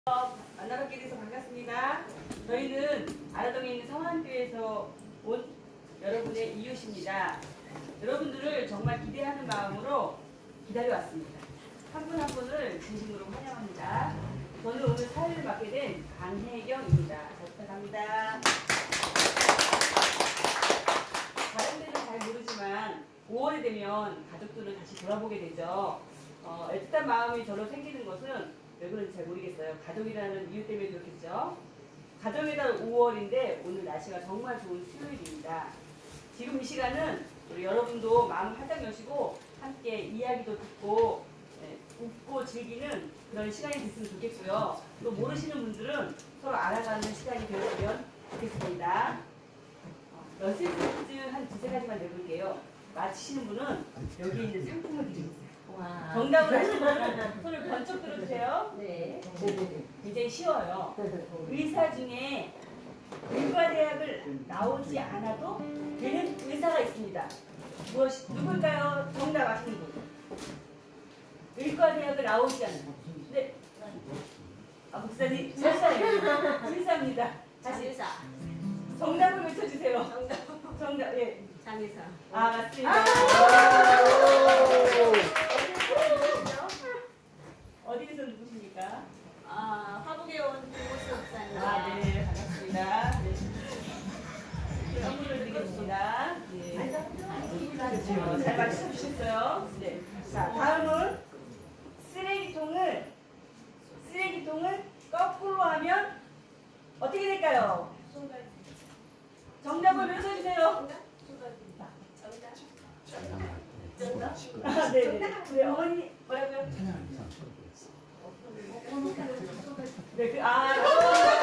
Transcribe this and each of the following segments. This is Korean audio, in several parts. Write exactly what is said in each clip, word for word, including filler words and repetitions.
만나뵙게 돼서 반갑습니다. 저희는 아라동에 있는 성안교회에서 온 여러분의 이웃입니다. 여러분들을 정말 기대하는 마음으로 기다려왔습니다. 한 분 한 분을 진심으로 환영합니다. 저는 오늘 사회를 맡게 된 강혜경입니다. 잘 부탁합니다. 다른 데는 잘 모르지만 오월이 되면 가족들은 다시 돌아보게 되죠. 어, 애틋한 마음이 저로 생기는 것은 왜 그런지 잘 모르겠어요. 가족이라는 이유 때문에 그렇겠죠. 가정의 달 오월인데 오늘 날씨가 정말 좋은 수요일입니다. 지금 이 시간은 우리 여러분도 마음 활짝 여시고 함께 이야기도 듣고 네, 웃고 즐기는 그런 시간이 됐으면 좋겠고요. 또 모르시는 분들은 서로 알아가는 시간이 되었으면 좋겠습니다. 어, 메시지 한 두세 가지만 내볼게요. 맞히시는 분은 여기 있는 상품을 드리겠습니다. 와. 정답을 하시는 분은 손을 번쩍 들어주세요. 네. 굉장히 쉬워요. 의사 중에 의과대학을 나오지 않아도 되는 의사가 있습니다. 무엇이, 누굴까요? 정답 아시는 분. 의과대학을 나오지 않는. 네. 아, 목사님, 실사예요. 실사입니다. 다시. 장의사. 정답을 외쳐주세요. 정답. 정답, 예. 장의사. 아, 맞습니다. 아 어디에서 누구십니까? 아, 화북에 온 김호수 목사님. 아, 네, 반갑습니다. 네. 선물을 드리겠습니다. 네. 그렇죠. 잘 맞춰주셨어요. 네. 자, 다음은 쓰레기통을, 쓰레기통을 거꾸로 하면 어떻게 될까요? 정답을 외쳐주세요. 정답. 아, 네, 네. 네, 어머니, 뭐라고요? 네, 그, 아, 네,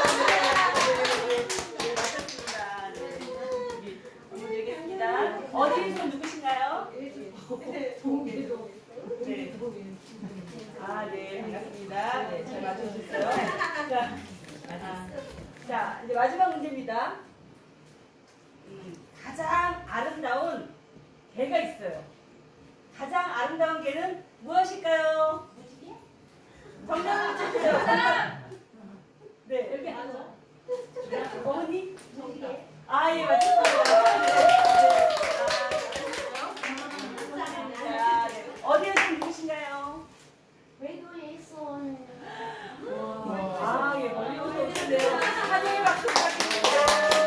네, 네, 맞췄습니다. 네, 어머니 되겠습니다. 어디에서 누구신가요? 동계도. 네. 아, 네, 반갑습니다. 네, 잘 맞춰주셨어요. 자, 아, 자, 이제 마지막 문제입니다. 음, 가장 아름다운 개가 있어요. 가장 아름다운 개는 무엇일까요? 정답을 주세요. 네, 여기 앉아. 어머니? 아, 예, 맞췄습니다. 네, 네. 아, 자, 네. 어디에서 누구신가요? 외도에서 온. 아, 예, 멀리 오셨는데요. 사진의 박수 부탁드립니다.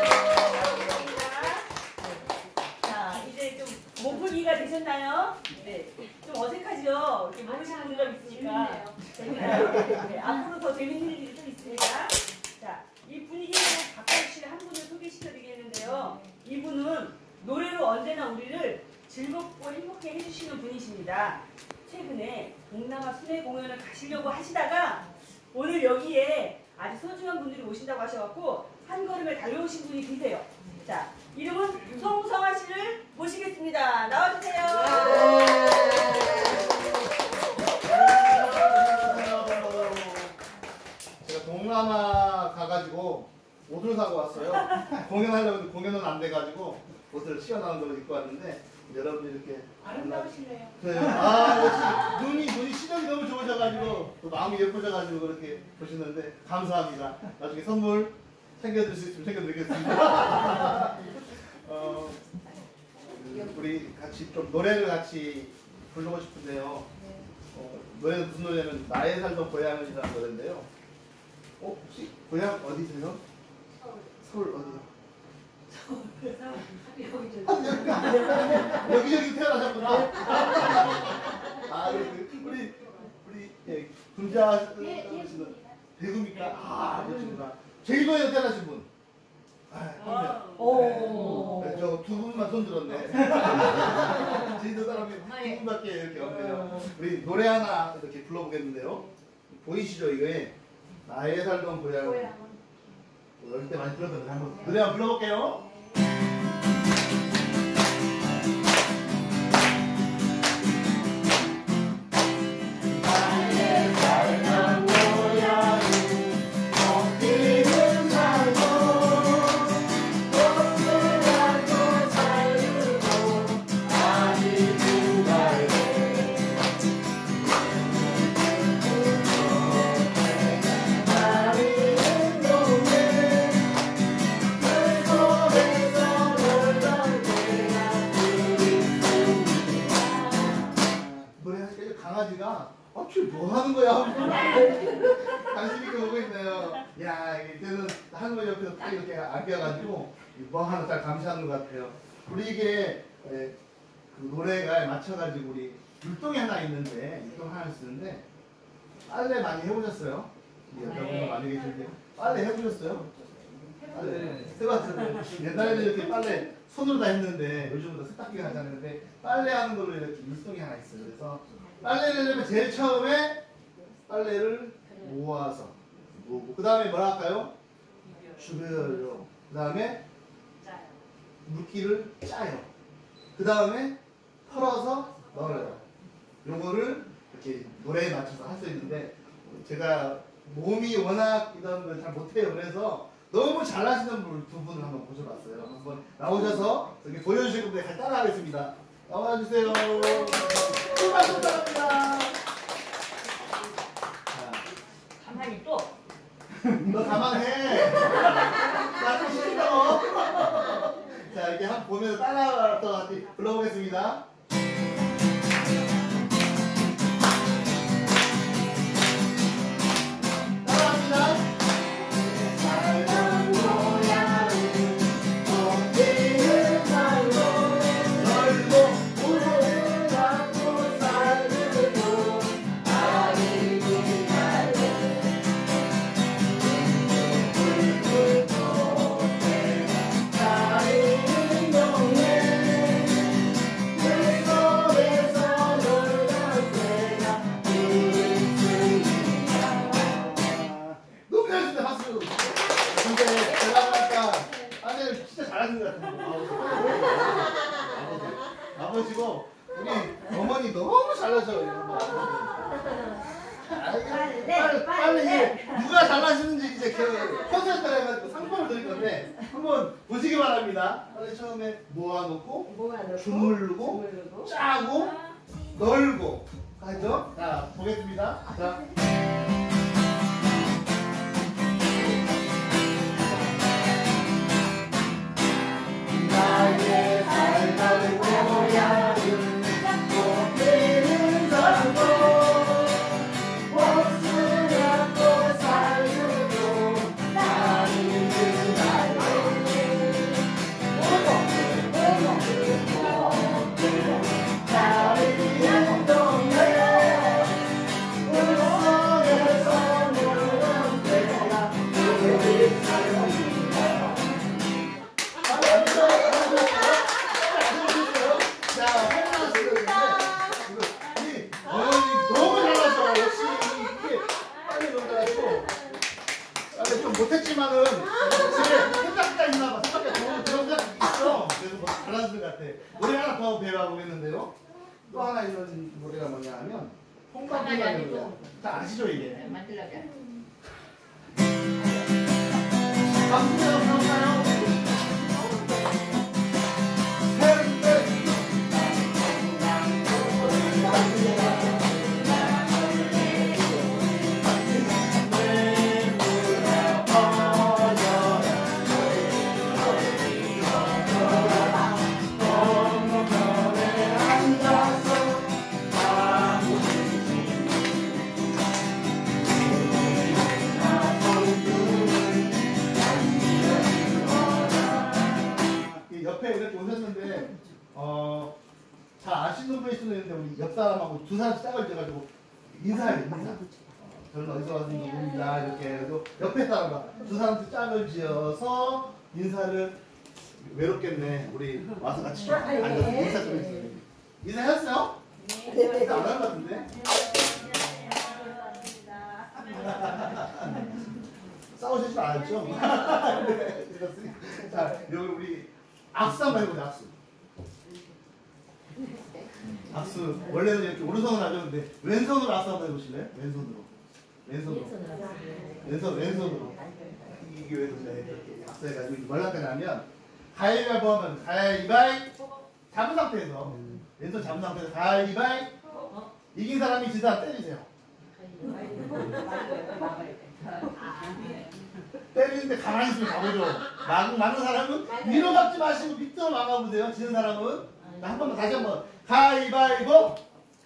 자, 이제 좀 몸풀기가 되셨나요? 네. 좀 어색하죠? 이렇게 모르시는 분들 있으니까. 네, 앞으로 더 재밌는 일이 좀 있습니다. 자, 이 분위기를 바꿔주실 한 분을 소개시켜드리겠는데요. 이분은 노래로 언제나 우리를 즐겁고 행복해 해주시는 분이십니다. 최근에 동남아 순회 공연을 가시려고 하시다가 오늘 여기에 아주 소중한 분들이 오신다고 하셔갖고 한 걸음에 달려오신 분이 계세요. 자, 이름은 송성아 씨를 모시겠습니다. 나와주세요. 제가 동남아 가가지고 옷을 사고 왔어요. 공연하려고 했는데 공연은 안 돼가지고 옷을 시원한 걸 입고 왔는데 여러분이 이렇게 아름다우시네요. 그래요. 아, 역시 눈이 눈이 시력이 너무 좋으셔가지고 또 마음이 예뻐져가지고 그렇게 보시는데 감사합니다. 나중에 선물 챙겨드릴 수 있으면 챙겨드리겠습니다. 어, 우리 같이 좀 노래를 같이 부르고 싶은데요. 어, 노래는 무슨 노래냐면 나의 살던 고향은이라는 노래인데요. 어, 혹시 고향 어디세요? 서울. 서울 어디요? 여기저기. 여기저기 태어나셨구나. 아, 우리 우리 우리 예, 군자 씨는 대구입니까? 아, 그렇구나. 제주도에서 태어나신 분. 아, 오. 네, 저 두 분만 손 들었네. 제주도 사람이 두 분밖에 이렇게 없네요. 우리 노래 하나 이렇게 불러보겠는데요. 보이시죠 이거에 나의 살던 고향. 어릴 때 많이 불렀던 노래 한번 노래 한번 불러볼게요. 옆에서 딱 이렇게 안겨가지고 뭐 하나 잘 감시하는 것 같아요. 우리 이게 에, 그 노래가 맞춰가지고 우리 율동이 하나 있는데 율동 하나 쓰는데 빨래 많이 해보셨어요? 우리 여자분들 네. 많이 계신데 빨래 해보셨어요? 빨래 해봤어요. 옛날에는 이렇게 빨래 손으로 다 했는데 요즘은 세탁기가 하잖아요. 근데 빨래하는 걸로 이렇게 율동이 하나 있어요. 그래서 빨래를 하려면 제일 처음에 빨래를 모아서 모으고 그 다음에 뭐라 할까요? 주별로 그 다음에 물기를 짜요. 그 다음에 털어서 넣어요. 요거를 이렇게 노래에 맞춰서 할 수 있는데 제가 몸이 워낙 이런 걸 잘 못해요. 그래서 너무 잘하시는 분 두 분을 한번 모셔봤어요. 한번 나오셔서 여기 보여주실 건데 같이 따라하겠습니다. 나와주세요. 출발 출발합니다. 가만히 또. 너 가만해. 나좀 시키라고. 자, 이렇게 한번 보면서 따라서 같이 불러보겠습니다. 따라합니다. 살던 고향은 꽃피는 날로 넓고 물을 받고 살고 아이들 날로 붉은 꽃에 쌓이는 동네 그 속에서 놀던 때가 있습니다. 너무 잘했습니다. 박수. 근데 제가 보니까 아내를 진짜 잘하시는 것 같은데. 아버지. 아버지고 우리 어머니 너무 잘하셔요. 아, 이게 빨리, 빨리 이제 누가 잘하시는지 이제 그 콘서트 해가지고 상품을 드릴 건데 한번 보시기 바랍니다. 빨리 처음에 모아놓고 모아놓고 주물르고 주물르고 짜고 널고 하죠. 자 보겠습니다. 자. 나의 살던 고향은 꽃피는 산고 옷을 안고 살고 나는 그날로 쌓이는 동네 물 속에서 노는 때가 있습니다. 자, 어머니 너무 잘하셔. 역시 이게 빨리 너무 잘하시고. 빨리 좀 못했지만은 집에 생각가 있나 봐. 생각가 좋은 그런 생각 있어. 그래서 뭐 잘하시는 것 같아. 노래 하나 더 배워보겠는데요. 또 하나 있는 노래가 뭐냐 하면 홍박이라는 노래. 다 아시죠 이게? 만들려게. 박수 한번 볼까요? 옆에 이렇게 오셨는데 어, 잘 아시는 분이 수도 있는데 우리 옆 사람하고 두 사람씩 짝을 지어가지고 인사해요 인사. 어, 저는 어디서 왔는 누구입니다 이렇게 그래도 옆에 사람과 두 사람씩 짝을 지어서 인사를 외롭겠네 우리 와서 같이 좀 앉아서 인사 좀 해주세요. 인사했어요? 인사 안 한 것 같은데? 싸우실 줄 알았죠? 네, 자 여기 우리 악수 한번 해보자 악수. 악수 원래는 이렇게 오른손으로 하죠. 근데 왼손으로 악수 한번 해보실래요? 왼손으로 왼손으로 왼손 왼손으로 이게 왜 그러냐 이렇게 악수 해가지고 뭘 할 거냐면 가위바위보 하면 가위바위보 잡은 상태에서 왼손 잡은 상태에서 가위바위보 이긴 사람이 지 사람 때리세요. 때리는데 가만히 있으면 가보죠. 막, 막는 사람은 위로 막지 마시고 밑으로 막아보세요. 지는 사람은 한 번만 다시 한번 가위바위보.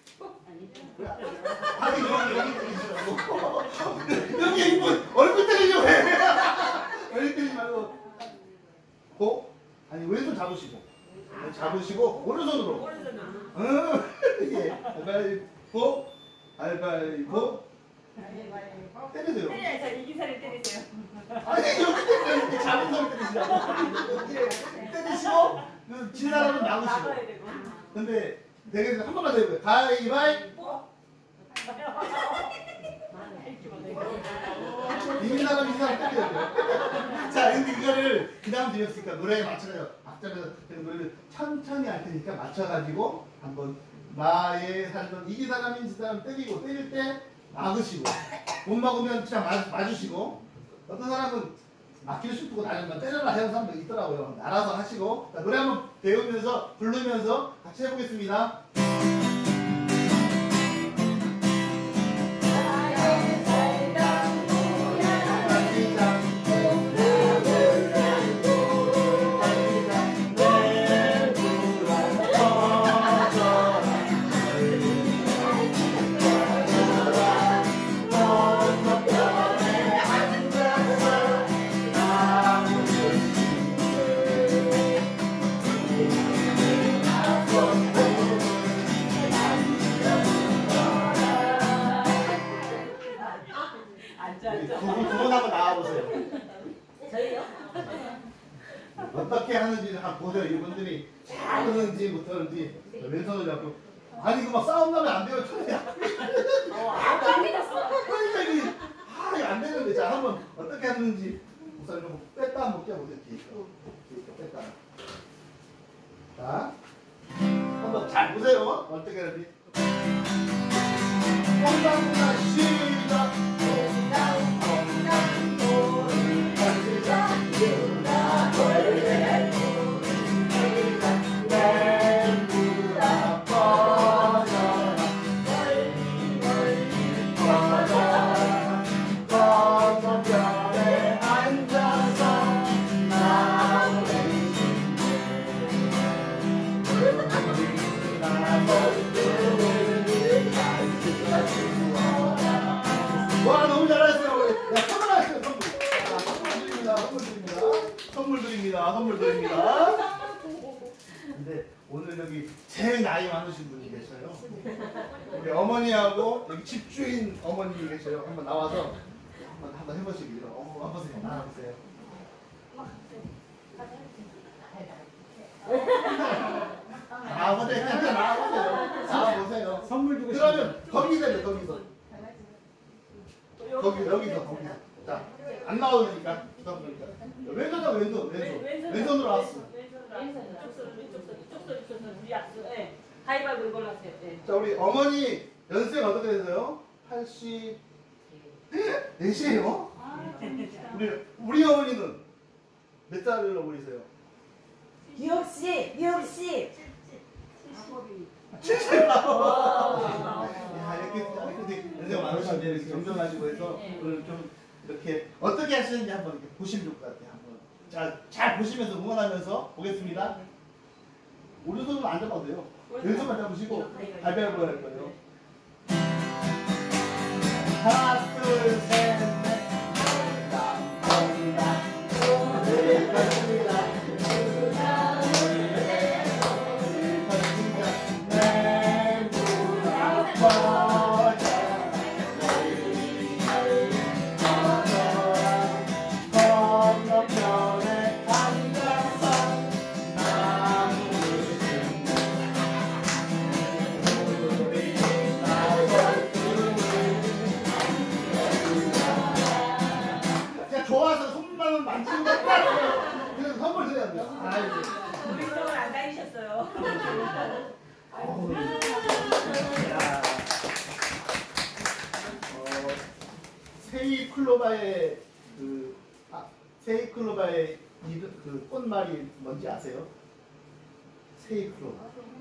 아니 여기 여기 때리시라고. 여기 이분 얼굴 때리려고 해. 얼굴 때리지 말고 잡으시고 오른손으로. 오른손으로. 응. 예. 알바이보 알바이보 때리세요. 때려요. 자, 이긴 사람 때리세요. 아니 여기 때리세요. 잡은 사람 때리시라고. 예. 때리시고 그 진 사람은 막으시고. 막아야 되고. 근데 되게 한 번만 더 해볼게요. 가위바위보. 이긴 사람 이긴 사람 때려야 돼요. 자, 근데 이거를 그 다음 드렸으니까 노래에 맞춰요. 박자에서 노래를 천천히 할 테니까 맞춰가지고 한번 나의 살던 이긴 사람인 지 사람 때리고 때릴 때 막으시고 못 막으면 그냥 맞, 맞으시고 어떤 사람은 막기를 싶고 나는 때려라 하는 사람도 있더라고요. 알아서 하시고 자, 노래 한번 배우면서 부르면서 같이 해보겠습니다. 앉아, 앉아. 두분 두분 한번 나와보세요. 저희요? 어떻게 하는지 한번 보세요. 이분들이 잘하는지 못하는지 왼손을 잡고 아니 이거 막 싸움 나면 안 돼요. 천이야. 아, 빨리 갔어. 그러니까 이게 아 이거 안 되는데 자 한번 어떻게 하는지 우선 좀 뺐다 한번 껴보세요. 뒤에 거. 뒤에 거 뺐다. 자 한번 잘 보세요. 어떻게 하는지. 엉망만 시작. 와 너무 잘하셨어요. 야, 선물 하세요. 선물. 자, 선물 드립니다. 선물 드립니다. 선물 드립니다. 선물 드립니다. 근데 오늘 여기 제일 나이 많으신 분이 계셔요. 우리 어머니하고 여기 집주인 어머니 계셔요. 한번 나와서 한번 한번 해보시기로. 어머 와보세요. 나와보세요. 나와보세요. 그냥 나와보세요. 나와보세요. 선물 주고 그러면 거기서 해요. 거기서. 거기 여기서 거기서 자안 나오니까 부탁드립니다. 왼손다 왼손 왼손 왼손으로 왔어. 왼손으로 이쪽 손 이쪽 손 이쪽 손 이쪽 손 우리 약수. 예. 가위바위보 이걸로 하세요. 예. 자 우리 어머니 연세가 어떻게 되세요? 팔십 넷이에요? 우리 우리 어머니는 몇 살을 어머니세요? 육십, 육십. 칠십. 야 이렇게 이렇게 연세가 많으신데 이렇게 정정하시고 해서 오늘 좀 이렇게 어떻게 하시는지 한번 이렇게 보시면 좋을 것 같아요. 한번 자 잘 보시면서 응원하면서 보겠습니다. 오른손은 안 잡아도 돼요. 왼손만 잡으시고 가위바위보 할 거예요. 하나 둘 셋 넷. 좋아서 손만 만지는 거 그래서 선물 드려야 돼요. 아이고. 우리 손을 안 다니셨어요. 어우. 야. 어, 세이클로바의 그 아, 세이클로바의 이름 그 꽃말이 뭔지 아세요? 세이클로바.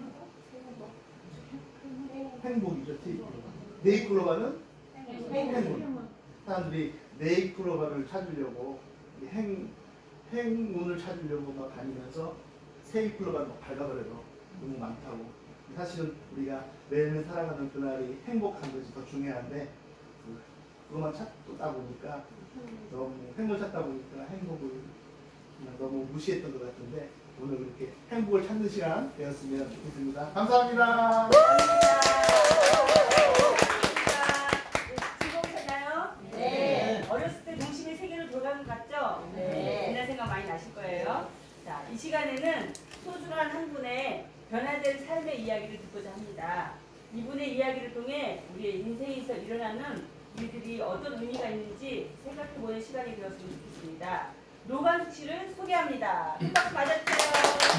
행복이죠. 세이클로바. 네이클로바는 행운. 사람들이 네이클로바를 찾으려고 행 행운을 찾으려고 막 다니면서 세이클로바를 막 밟아버려요. 너무 많다고. 사실은 우리가 매일매일 살아가는 그날이 행복한 것이 더 중요한데 그, 그것만 찾다 보니까 너무 행복을 찾다 보니까 행복을 그냥 너무 무시했던 것 같은데 오늘 그렇게 행복을 찾는 시간 되었으면 좋겠습니다. 감사합니다. 즐거우셨나요? 네. 어렸을 때 동심의 세계로 돌아간 것 같죠? 네. 옛날 생각 많이 나실 거예요. 자, 이 시간에는 소중한 한 분의 변화된 삶의 이야기를 듣고자 합니다. 이분의 이야기를 통해 우리의 인생에서 일어나는 일들이 어떤 의미가 있는지 생각해보는 시간이 되었으면 좋겠습니다. 노관숙 씨를 소개합니다. 큰 박수 맞아주세요.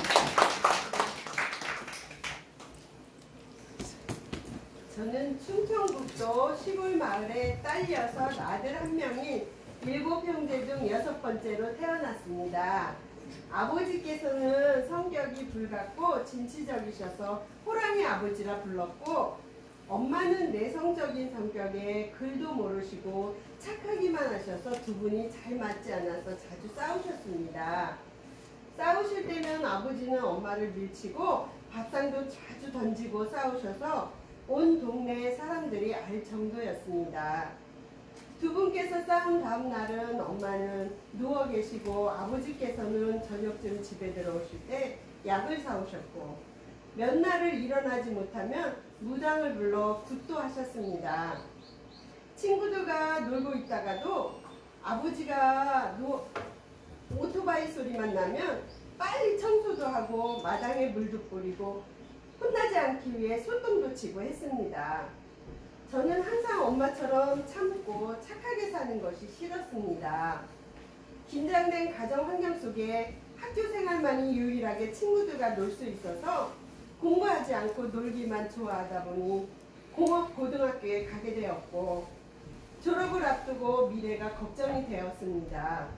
저는 충청북도 시골 마을에 딸 여섯, 아들 한 명인 일곱 형제 중 여섯 번째로 태어났습니다. 아버지께서는 성격이 불같고 진취적이셔서 호랑이 아버지라 불렀고, 엄마는 내성적인 성격에 글도 모르시고 착하기만 하셔서 두 분이 잘 맞지 않아서 자주 싸우셨습니다. 싸우실 때는 아버지는 엄마를 밀치고 밥상도 자주 던지고 싸우셔서 온 동네 사람들이 알 정도였습니다. 두 분께서 싸운 다음 날은 엄마는 누워 계시고 아버지께서는 저녁쯤 집에 들어오실 때 약을 사오셨고, 몇 날을 일어나지 못하면 무당을 불러 굿도 하셨습니다. 친구들과 놀고 있다가도 아버지가 노, 오토바이 소리만 나면 빨리 청소도 하고 마당에 물도 뿌리고 혼나지 않기 위해 소똥도 치고 했습니다. 저는 항상 엄마처럼 참고 착하게 사는 것이 싫었습니다. 긴장된 가정 환경 속에 학교 생활만이 유일하게 친구들과 놀 수 있어서 공부하지 않고 놀기만 좋아하다 보니 공업 고등학교에 가게 되었고, 졸업을 앞두고 미래가 걱정이 되었습니다.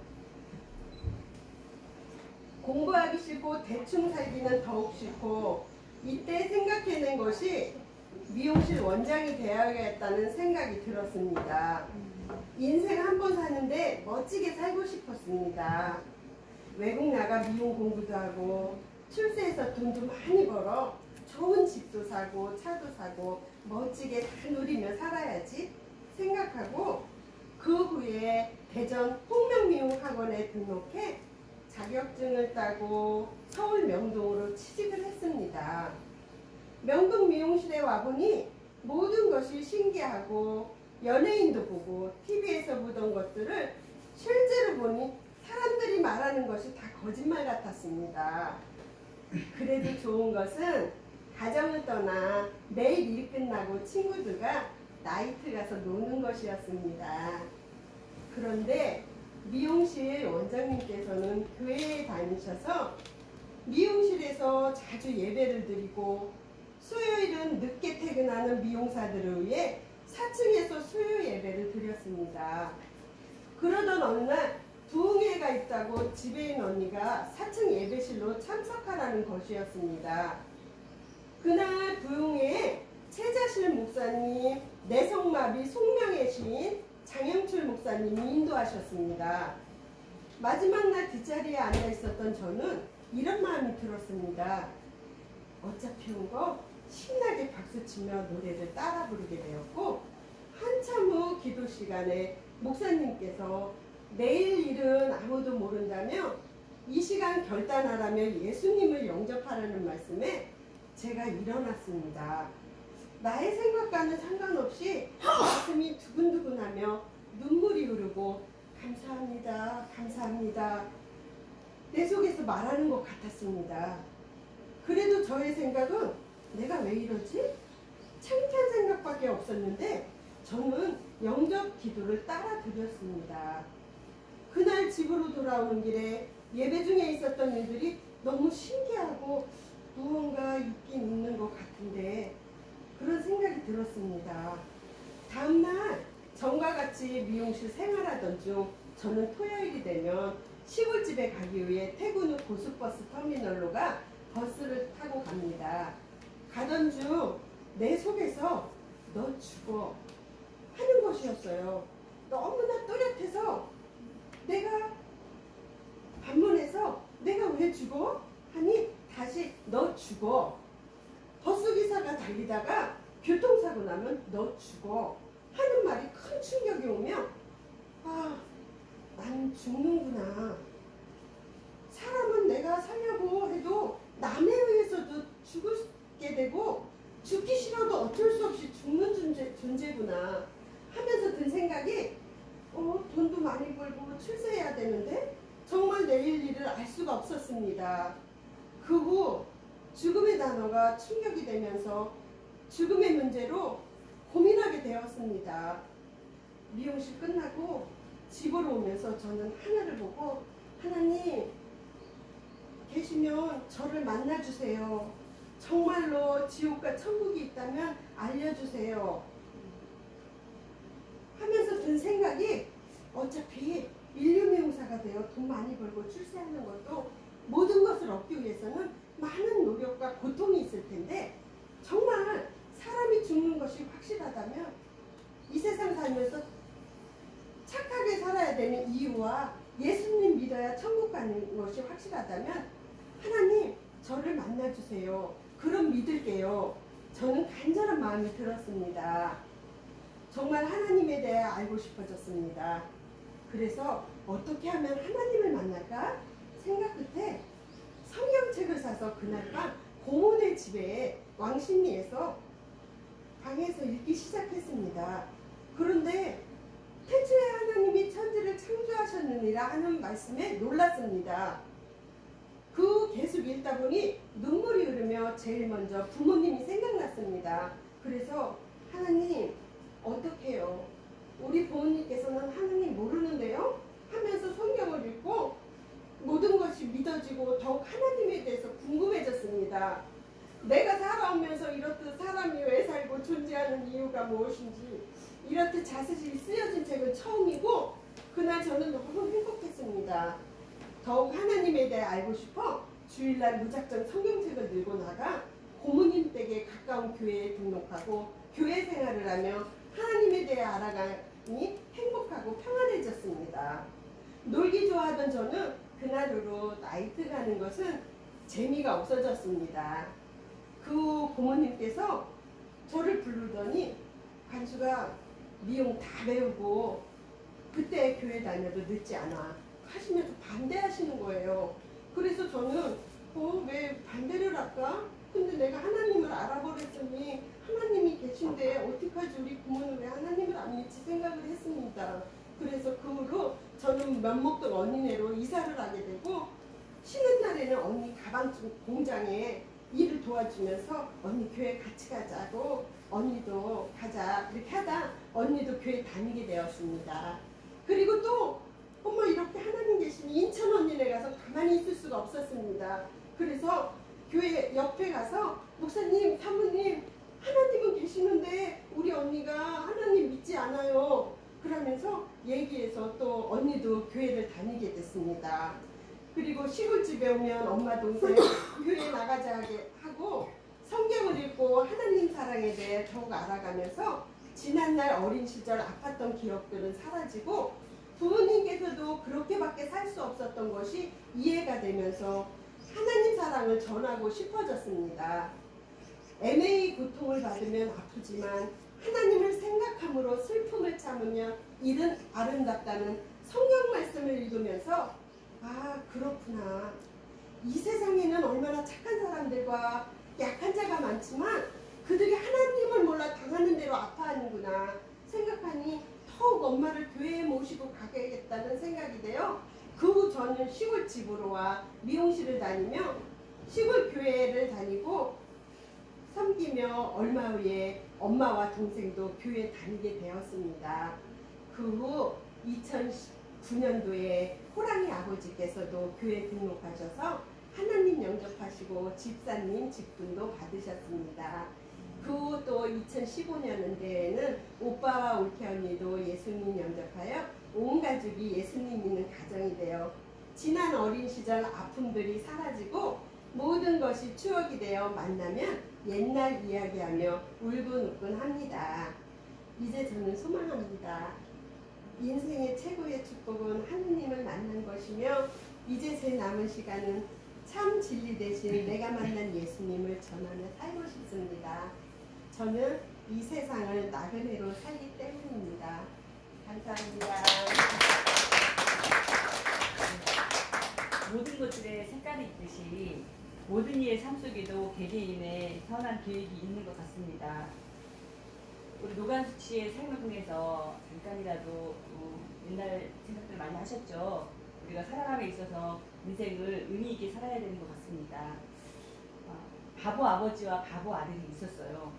공부하기 싫고 대충 살기는 더욱 싫고, 이때 생각해낸 것이 미용실 원장이 되어야겠다는 생각이 들었습니다. 인생 한 번 사는데 멋지게 살고 싶었습니다. 외국 나가 미용 공부도 하고 출세해서 돈도 많이 벌어 좋은 집도 사고 차도 사고 멋지게 다 누리며 살아야지 생각하고, 그 후에 대전 홍명미용학원에 등록해 자격증을 따고 서울 명동으로 취직을 했습니다. 명동 미용실에 와보니 모든 것이 신기하고, 연예인도 보고 티비에서 보던 것들을 실제로 보니 사람들이 말하는 것이 다 거짓말 같았습니다. 그래도 좋은 것은 가정을 떠나 매일 일 끝나고 친구들과 나이트 가서 노는 것이었습니다. 그런데 미용실 원장님께서는 교회에 다니셔서 미용실에서 자주 예배를 드리고, 수요일은 늦게 퇴근하는 미용사들을 위해 사 층에서 수요 예배를 드렸습니다. 그러던 어느 날 부흥회가 있다고 집에 있는 언니가 사 층 예배실로 참석하라는 것이었습니다. 그날 부흥회에 최자실 목사님, 내성마비 속명의 시인 장영출 목사님이 인도하셨습니다. 마지막 날 뒷자리에 앉아 있었던 저는 이런 마음이 들었습니다. 어차피 온 거 신나게 박수치며 노래를 따라 부르게 되었고, 한참 후 기도 시간에 목사님께서 내일 일은 아무도 모른다며 이 시간 결단하라며 예수님을 영접하라는 말씀에 제가 일어났습니다. 나의 생각과는 상관없이 가슴이 두근두근하며 눈물이 흐르고 감사합니다, 감사합니다. 내 속에서 말하는 것 같았습니다. 그래도 저의 생각은 내가 왜 이러지? 창피한 생각밖에 없었는데 저는 영접 기도를 따라 드렸습니다. 그날 집으로 돌아오는 길에 예배 중에 있었던 일들이 너무 신기하고 무언가 있긴 있는 것 같은데 그런 생각이 들었습니다. 다음날 전과 같이 미용실 생활하던 중 저는 토요일이 되면 시골집에 가기 위해 퇴근 후 고속버스 터미널로 가 버스를 타고 갑니다. 가던 중 내 속에서 너 죽어 하는 것이었어요. 너무나 또렷해서 내가 반문해서 내가 왜 죽어? 하니 다시 너 죽어. 버스기사가 달리다가 교통사고 나면 너 죽어 하는 말이 큰 충격이 오며 아, 난 죽는구나. 사람은 내가 살려고 죽기 싫어도 어쩔 수 없이 죽는 존재, 존재구나 하면서 든 생각이 어, 돈도 많이 벌고 출세해야 되는데 정말 내일 일을 알 수가 없었습니다. 그 후 죽음의 단어가 충격이 되면서 죽음의 문제로 고민하게 되었습니다. 미용실 끝나고 집으로 오면서 저는 하늘을 보고 하나님 계시면 저를 만나주세요. 정말로 지옥과 천국이 있다면 알려주세요. 하면서 든 생각이 어차피 인류미용사가 되어 돈 많이 벌고 출세하는 것도 모든 것을 얻기 위해서는 많은 노력과 고통이 있을 텐데 정말 사람이 죽는 것이 확실하다면 이 세상 살면서 착하게 살아야 되는 이유와 예수님 믿어야 천국 가는 것이 확실하다면 하나님 저를 만나주세요. 그럼 믿을게요. 저는 간절한 마음이 들었습니다. 정말 하나님에 대해 알고 싶어졌습니다. 그래서 어떻게 하면 하나님을 만날까 생각 끝에 성경책을 사서 그날 밤 고모네 집에 왕십리에서 방에서 읽기 시작했습니다. 그런데 태초에 하나님이 천지를 창조하셨느니라 하는 말씀에 놀랐습니다. 그 계속 읽다 보니 눈물이 흐르며 제일 먼저 부모님이 생각났습니다. 그래서 하나님 어떻게 해요? 우리 부모님께서는 하나님 모르는데요? 하면서 성경을 읽고 모든 것이 믿어지고 더욱 하나님에 대해서 궁금해졌습니다. 내가 살아오면서 이렇듯 사람이 왜 살고 존재하는 이유가 무엇인지 이렇듯 자세히 쓰여진 책은 처음이고 그날 저는 너무 행복했습니다. 더욱 하나님에 대해 알고 싶어 주일날 무작정 성경책을 들고 나가 고모님 댁에 가까운 교회에 등록하고 교회 생활을 하며 하나님에 대해 알아가니 행복하고 평안해졌습니다. 놀기 좋아하던 저는 그날으로 나이트 가는 것은 재미가 없어졌습니다. 그 고모님께서 저를 부르더니 관수가 미용 다 배우고 그때 교회 다녀도 늦지 않아 하시면서 반대하시는 거예요. 그래서 저는 어, 왜 반대를 할까? 근데 내가 하나님을 알아버렸더니 하나님이 계신데 어떡하지 우리 부모는 왜 하나님을 안 믿지 생각을 했습니다. 그래서 그 후로 저는 면목동 언니네로 이사를 하게 되고 쉬는 날에는 언니 가방 공장에 일을 도와주면서 언니 교회 같이 가자고 언니도 가자 이렇게 하다 언니도 교회 다니게 되었습니다. 그리고 또 엄마 이렇게 하나님 계시니 인천 언니네 가서 가만히 있을 수가 없었습니다. 그래서 교회 옆에 가서 목사님 사모님 하나님은 계시는데 우리 언니가 하나님 믿지 않아요. 그러면서 얘기해서 또 언니도 교회를 다니게 됐습니다. 그리고 시골집에 오면 엄마 동생 교회 나가자 하고 성경을 읽고 하나님 사랑에 대해 더욱 알아가면서 지난날 어린 시절 아팠던 기억들은 사라지고 부모님께서도 그렇게밖에 살 수 없었던 것이 이해가 되면서 하나님 사랑을 전하고 싶어졌습니다. 애매히 고통을 받으면 아프지만 하나님을 생각함으로 슬픔을 참으며 이는 아름답다는 성경 말씀을 읽으면서 아 그렇구나. 이 세상에는 얼마나 착한 사람들과 약한 자가 많지만 그들이 하나님을 몰라 당하는 대로 아파하는구나 생각하니 더욱 엄마를 교회에 모시고 가야겠다는 생각이 되어 그 후 저는 시골 집으로 와 미용실을 다니며 시골 교회를 다니고 섬기며 얼마 후에 엄마와 동생도 교회 다니게 되었습니다. 그 후 이천구 년도에 호랑이 아버지께서도 교회 등록하셔서 하나님 영접하시고 집사님 직분도 받으셨습니다. 그 후 또 이천십오 년도에는 오빠와 올케 언니도 예수님 영접하여 온 가족이 예수님 믿는 가정이 되어 지난 어린 시절 아픔들이 사라지고 모든 것이 추억이 되어 만나면 옛날 이야기하며 울분웃분 합니다. 이제 저는 소망합니다. 인생의 최고의 축복은 하느님을 만난 것이며 이제 제 남은 시간은 참 진리 대신 내가 만난 예수님을 전하며 살고 싶습니다. 저는 이 세상을 나그네로 살기 때문입니다. 감사합니다. 모든 것들에 색깔이 있듯이 모든 이의 삶 속에도 개개인의 선한 계획이 있는 것 같습니다. 우리 노간수 씨의 삶을 통해서 잠깐이라도 어, 옛날 생각들 많이 하셨죠. 우리가 살아감에 있어서 인생을 의미 있게 살아야 되는 것 같습니다. 어, 바보 아버지와 바보 아들이 있었어요.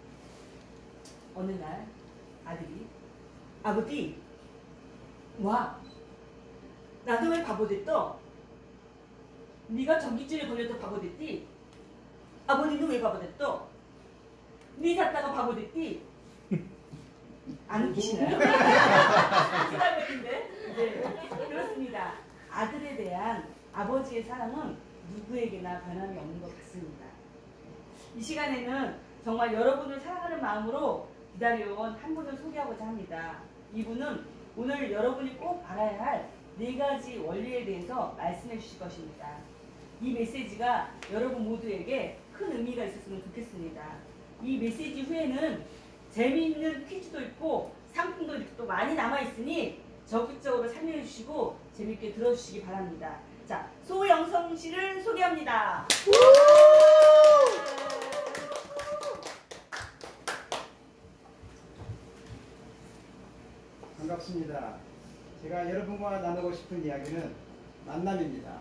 어느 날 아들이 아버지 와 나도 왜 바보 됐어? 네가 전기줄에 걸려서 바보 됐지? 아버지는 왜 바보 됐어? 네 샀다가 바보 됐지? 안 웃기시나요? 그 사람 같은데? 네, 그렇습니다. 아들에 대한 아버지의 사랑은 누구에게나 변함이 없는 것 같습니다. 이 시간에는 정말 여러분을 사랑하는 마음으로 기다려온 한 분을 소개하고자 합니다. 이분은 오늘 여러분이 꼭 알아야 할 네 가지 원리에 대해서 말씀해 주실 것입니다. 이 메시지가 여러분 모두에게 큰 의미가 있었으면 좋겠습니다. 이 메시지 후에는 재미있는 퀴즈도 있고 상품도 또 많이 남아있으니 적극적으로 참여해 주시고 재밌게 들어주시기 바랍니다. 자, 소영성 씨를 소개합니다. 반갑습니다. 제가 여러분과 나누고 싶은 이야기는 만남입니다.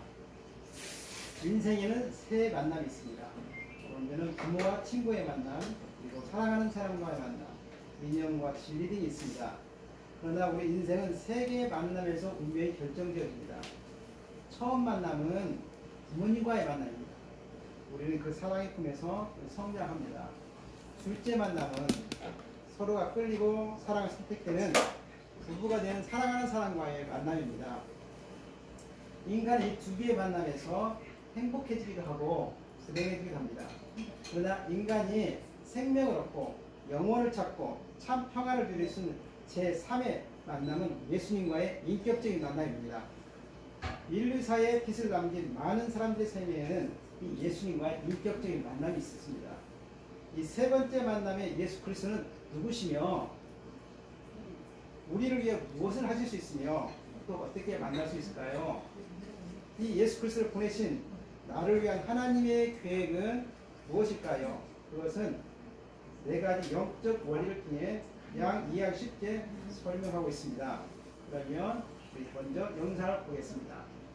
인생에는 세 만남이 있습니다. 먼저는 부모와 친구의 만남, 그리고 사랑하는 사람과의 만남, 인연과 진리 등이 있습니다. 그러나 우리 인생은 세 개의 만남에서 운명이 결정되어집니다. 처음 만남은 부모님과의 만남입니다. 우리는 그 사랑의 품에서 성장합니다. 둘째 만남은 서로가 끌리고 사랑을 선택되는 부부가 되는 사랑하는 사람과의 만남입니다. 인간이 두 개의 만남에서 행복해지기도 하고 불행해지기도 합니다. 그러나 인간이 생명을 얻고 영혼을 찾고 참 평화를 누릴 수 있는 제삼의 만남은 예수님과의 인격적인 만남입니다. 인류사에 빛을 남긴 많은 사람들의 생애에는 이 예수님과의 인격적인 만남이 있었습니다. 이 세 번째 만남의 예수 그리스도는 누구시며 우리를 위해 무엇을 하실 수 있으며 또 어떻게 만날 수 있을까요? 이 예수 그리스도를 보내신 나를 위한 하나님의 계획은 무엇일까요? 그것은 네 가지 영적 원리를 통해 양 이해하기 쉽게 설명하고 있습니다. 그러면 우리 먼저 영상을 보겠습니다.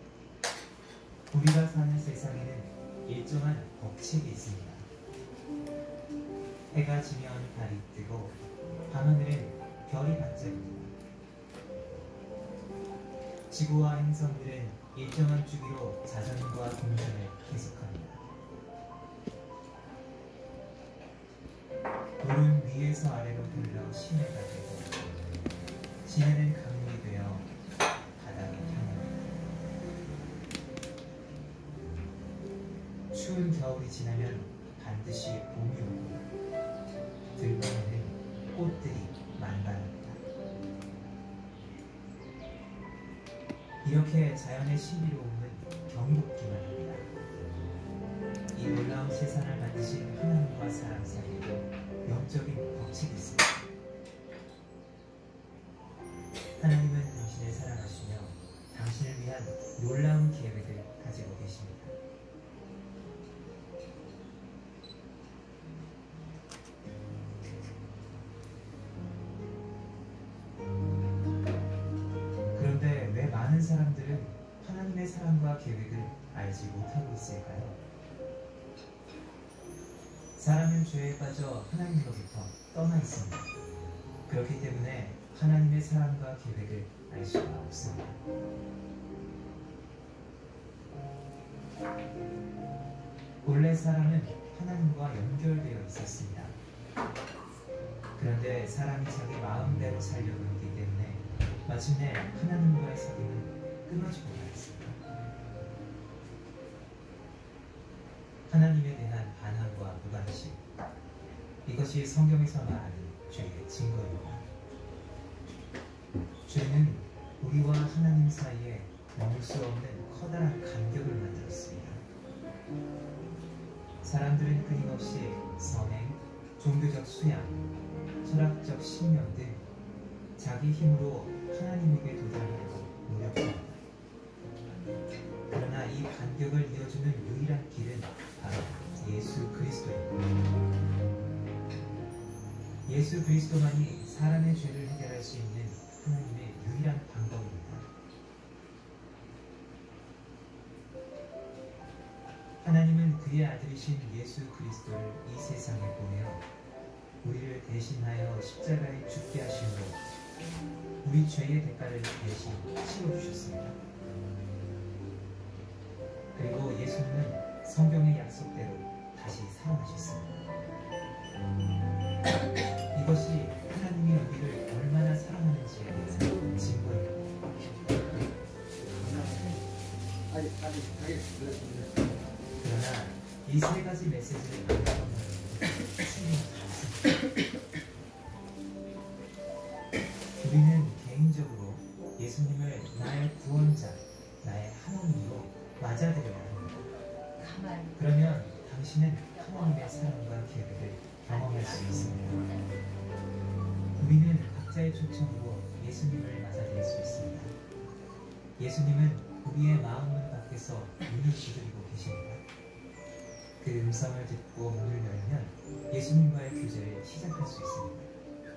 우리가 사는 세상에는 일정한 법칙이 있습니다. 해가 지면 달이 뜨고 밤하늘엔 별이 반짝입니다. 지구와 행성들은 일정한 주기로 자전과 공전을 계속합니다. 돌은 위에서 아래로 흘러 시내가 되고 시내는 강물이 되어 바다로 향합니다. 추운 겨울이 지나면 반드시 봄이 오고 들판에는 꽃들이 만발합니다. 이렇게 자연의 신비로움은 경복기만 합니다. 이 놀라운 세상을 만드신 하나님과 사람 사이에도 영적인 법칙이 있습니다. 하나님은 당신을 사랑하시며 당신을 위한 놀라운 계획을 가지고 계십니다. 그런데 왜 많은 사람들은 하나님의 사랑과 계획을 알지 못하고 있을까요? 사람은 죄에 빠져 하나님으로부터 떠나 있습니다. 그렇기 때문에 하나님의 사랑과 계획을 알 수가 없습니다. 원래 사람은 하나님과 연결되어 있었습니다. 그런데 사람이 자기 마음대로 살려고 하기 때문에 마침내 하나님과의 사귐은 끊어지고 말았습니다. 하나님에 대한 반항과 무관심, 이것이 성경에서 말하는 죄의 증거입니다. 죄는 우리와 하나님 사이에 넘을 수 없는 커다란 간격을 만들었습니다. 사람들은 끊임없이 선행, 종교적 수양, 철학적 신명 등 자기 힘으로 하나님에게 도달하려고 노력합니다. 그러나 이 간격을 이어주는 유일한 길은 예수 그리스도입니다. 예수 그리스도만이 사람의 죄를 해결할 수 있는 하나님의 유일한 방법입니다. 하나님은 그의 아들이신 예수 그리스도를 이 세상에 보내어 우리를 대신하여 십자가에 죽게 하심으로 우리 죄의 대가를 대신 치러주셨습니다. 그리고 예수님은 성경의 약속대로 다시 살아나셨습니다. 이것이 하나님이 우리를 얼마나 사랑하는지에 대한 증거입니다. 아직 아직 아직 그러나 이 세 가지 메시지를 받아보면 충분히 다릅니다. 우리는 개인적으로 예수님을 나의 구원자, 나의 하나님으로 맞아들여야 합니다. 그러면 당신은 하나님의 사랑과 계획을 경험할 수 있습니다. 우리는 각자의 초청으로 예수님을 맞아들일 수 있습니다. 예수님은 우리의 마음문 밖에서 문을 두드리고 계십니다. 그 음성을 듣고 문을 열면 예수님과의 교제를 시작할 수 있습니다.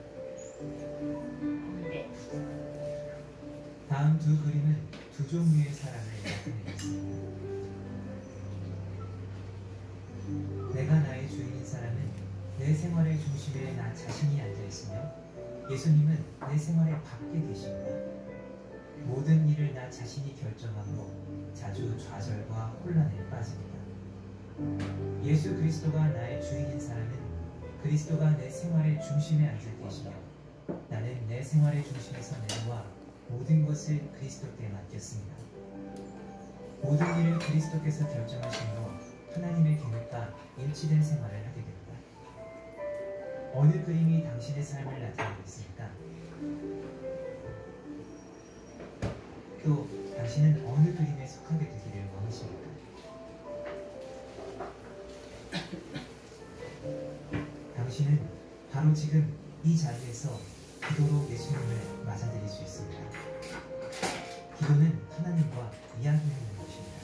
다음 두 그림은 두 종류의 사람을 나타내겠습니다. 내가 나의 주인인 사람은 내 생활의 중심에 나 자신이 앉아있으며 예수님은 내 생활의 밖에 계십니다. 모든 일을 나 자신이 결정하므로 자주 좌절과 혼란에 빠집니다. 예수 그리스도가 나의 주인인 사람은 그리스도가 내 생활의 중심에 앉아 계시며 나는 내 생활의 중심에서 내려와 모든 것을 그리스도께 맡겼습니다. 모든 일을 그리스도께서 결정하심으로 하나님의 계획과 일치된 생활을 하게 됩니다. 어느 그림이 당신의 삶을 나타내겠습니까? 또 당신은 어느 그림에 속하게 되기를 원하십니까? 당신은 바로 지금 이 자리에서 기도로 예수님을 맞아들일 수 있습니다. 기도는 하나님과 이야기하는 것입니다.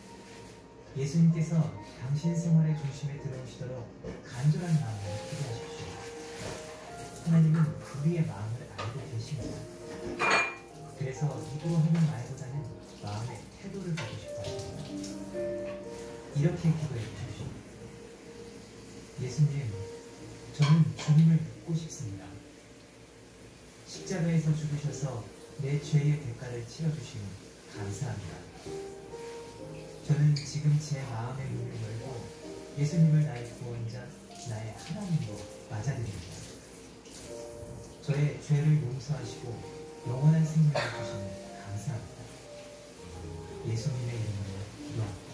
예수님께서 당신 생활의 중심에 들어오시도록 간절한 마음으로 기도하십시오. 하나님은 우리의 마음을 알고 계십니다. 그래서 입으로 하는 말보다는 마음의 태도를 보고 싶어 하십니다. 이렇게 기도해 주십시오. 예수님, 저는 주님을 믿고 싶습니다. 십자가에서 죽으셔서 내 죄의 대가를 치러주시니 감사합니다. 저는 지금 제 마음의 문을 열고 예수님을 나의 구원자, 나의 하나님으로 맞아들입니다. 저의 죄를 용서하시고 영원한 생명을 주시니 감사합니다. 예수님의 이름으로 기도합니다.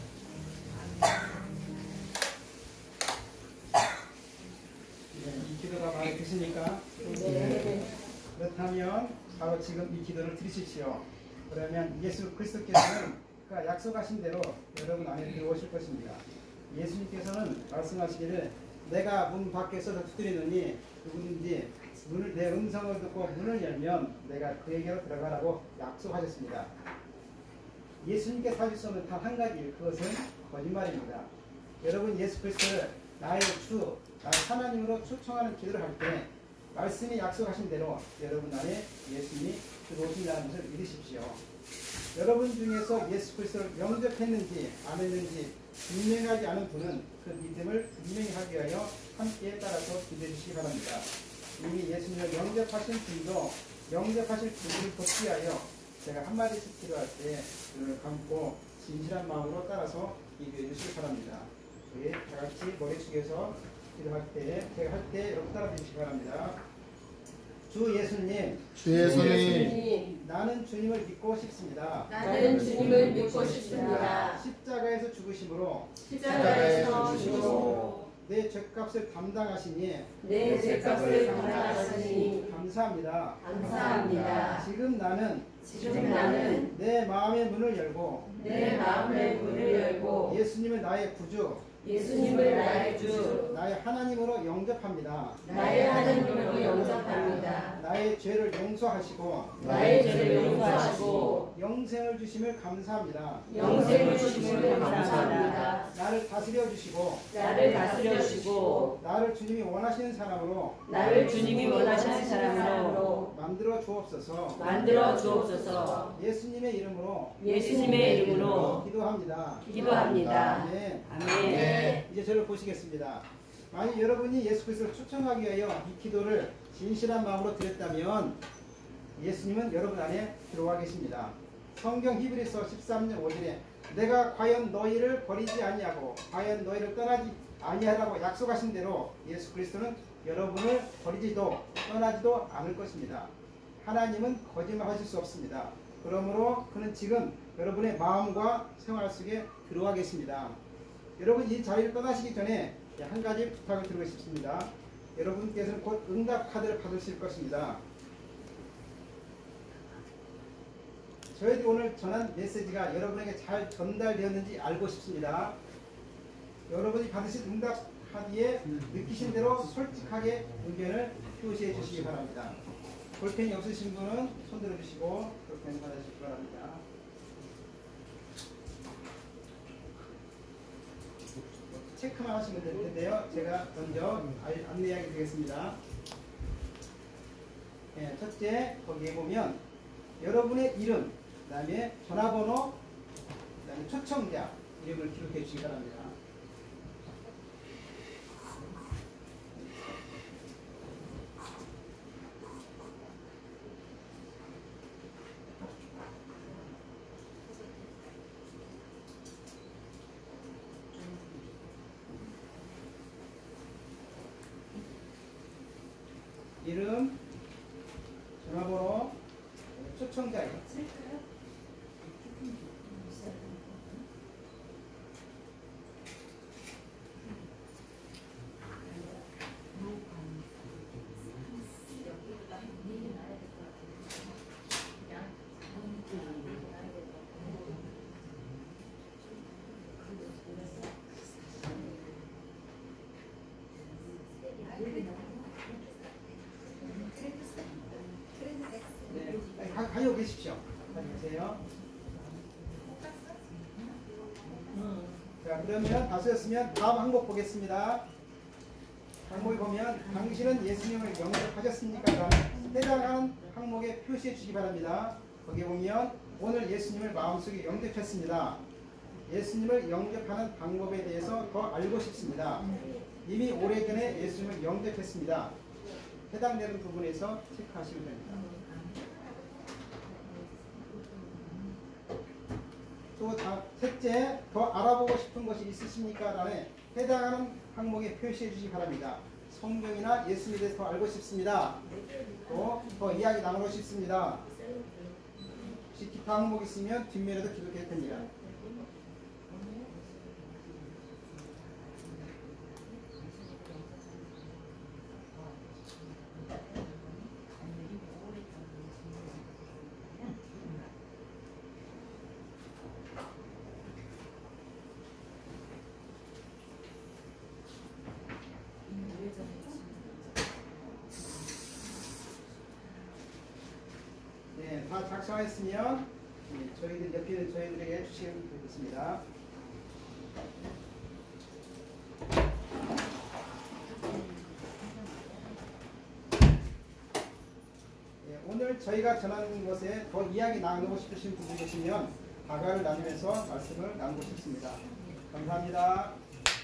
네, 이 기도가 마음에 드십니까? 네. 그렇다면 바로 지금 이 기도를 드리십시오. 그러면 예수 그리스도께서는 그 약속하신 대로 여러분 안에 들어오실 것입니다. 예수님께서는 말씀하시기를 내가 문 밖에서 두드리노니 누구든지 문을 내 음성을 듣고 문을 열면 내가 그에게로 들어가라고 약속하셨습니다. 예수님께서 하실 수 없는 단 한 가지, 그것은 거짓말입니다. 여러분 예수 그리스도를 나의 주, 나의 하나님으로 초청하는 기도를 할 때 말씀이 약속하신 대로 여러분 안에 예수님이 들어오신다는 것을 믿으십시오. 여러분 중에서 예수 그리스도를 영접했는지 안 했는지 분명하지 않은 분은 그 믿음을 분명히 하기 위하여 함께 따라서 기도해 주시기 바랍니다. 이미 예수님을 영접하신 분도 영접하실 분을 돕기 위하여 제가 한마디씩 기도할 때 눈을 감고 진실한 마음으로 따라서 기도해 주시기 바랍니다. 우리 다 같이 머리 숙여서 기도할 때 제가 할 때 여러분 따라 주시기 바랍니다. 주 예수님, 주 예수님, 나는 주님을 믿고 싶습니다. 나는 주님을 믿고 싶습니다. 십자가에서 죽으심으로 십자가에서 죽으시고 내 죄값을 담당하시니 내 죄값을 감당하시니 감사합니다. 감사합니다. 지금 나는 지금 나는 내 마음의 문을 열고 내 마음의 문을 열고 예수님을 나의 구주, 예수님을 나의 주, 나의 하나님으로 영접합니다. 나의 하나님으로 영접합니다. 나의 죄를 용서하시고 나의 죄를 용서하시고 영생을 주심을 감사합니다. 영생을 주심을 감사합니다. 나를 다스려 주시고 나를 다스려 주시고 나를 주님이 원하시는 사람으로 나를 주님이 원하시는 사람으로 만들어 주옵소서. 만들어 주옵소서. 예수님의 이름으로 예수님의 이름으로 기도합니다. 기도합니다. 아멘. 아멘. 이제 저를 보시겠습니다. 만약 여러분이 예수 그리스도를 초청하기 위하여 이 기도를 진실한 마음으로 드렸다면 예수님은 여러분 안에 들어와 계십니다. 성경 히브리서 십삼 장 오 절에 내가 과연 너희를 버리지 아니하고 과연 너희를 떠나지 아니하라고 약속하신 대로 예수 그리스도는 여러분을 버리지도 떠나지도 않을 것입니다. 하나님은 거짓말하실 수 없습니다. 그러므로 그는 지금 여러분의 마음과 생활 속에 들어와 계십니다. 여러분 이 자리를 떠나시기 전에 한 가지 부탁을 드리고 싶습니다. 여러분께서는 곧 응답 카드를 받으실 것입니다. 저희들이 오늘 전한 메시지가 여러분에게 잘 전달되었는지 알고 싶습니다. 여러분이 받으신 응답 카드에 느끼신 대로 솔직하게 의견을 표시해 주시기 바랍니다. 볼펜이 없으신 분은 손 들어주시고 볼펜 받으시기 바랍니다. 체크만 하시면 될 텐데요. 제가 먼저 안내하게 되겠습니다. 네, 첫째, 거기에 보면 여러분의 이름, 그 다음에 전화번호, 그 다음에 초청자 이름을 기록해 주시기 바랍니다. 이름, 전화번호, 초청자 이름. 네, 가, 가지고 계십시오. 가지고 계세요. 자, 그러면 다수였으면 다음 항목 보겠습니다. 항목에 보면 당신은 예수님을 영접하셨습니까? 라는 해당하는 항목에 표시해 주시기 바랍니다. 거기에 보면 오늘 예수님을 마음속에 영접했습니다. 예수님을 영접하는 방법에 대해서 더 알고 싶습니다. 이미 오래전에 예수님을 영접했습니다. 해당되는 부분에서 체크하시면 됩니다. 또 다, 셋째, 더 알아보고 싶은 것이 있으십니까? 라는 해당하는 항목에 표시해 주시기 바랍니다. 성경이나 예수님에 대해서 더 알고 싶습니다. 또 더 이야기 나누고 싶습니다. 혹시 기타 항목 있으면 뒷면에도 기록해야 됩니다. 네, 다 작성했으면 네, 저희들 옆에 있는 저희들에게 주시면 되겠습니다. 네, 오늘 저희가 전하는 것에 더 이야기 나누고 싶으신 분들 계시면 다가를 나누면서 말씀을 나누고 싶습니다. 감사합니다.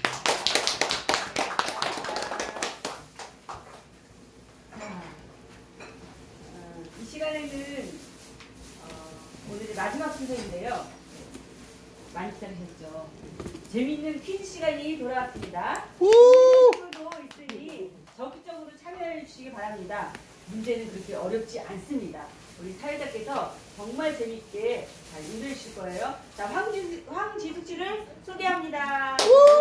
이 시간에는 어, 오늘의 마지막 순서인데요. 많이 기다리셨죠? 재미있는 퀴즈 시간이 돌아왔습니다. 문제도 있으니 적극적으로 참여해 주시기 바랍니다. 문제는 그렇게 어렵지 않습니다. 우리 사회자께서 정말 재미있게 잘 읽으실 거예요. 자, 황지, 황지숙 씨를 소개합니다.